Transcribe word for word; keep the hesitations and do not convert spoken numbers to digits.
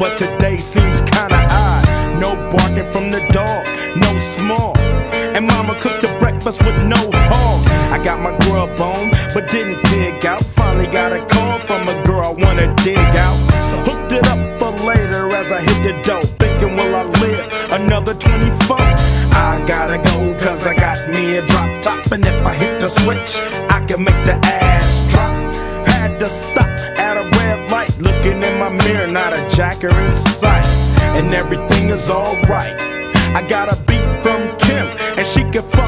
but today seems kinda odd. No barking from the dog, no small, and mama cooked the breakfast with no hog. I got my grub on, but didn't dig out. Finally got a call from a girl I wanna dig out. So hooked it up for later as I hit the dough, thinking will I live another twenty-four? I gotta go cause I got me a drop top, and if I hit the switch, I can make the ass drop. Had to stop at a red light, looking in my mirror, not a jacker in sight, and everything is alright. I got a beat from Kim, and she can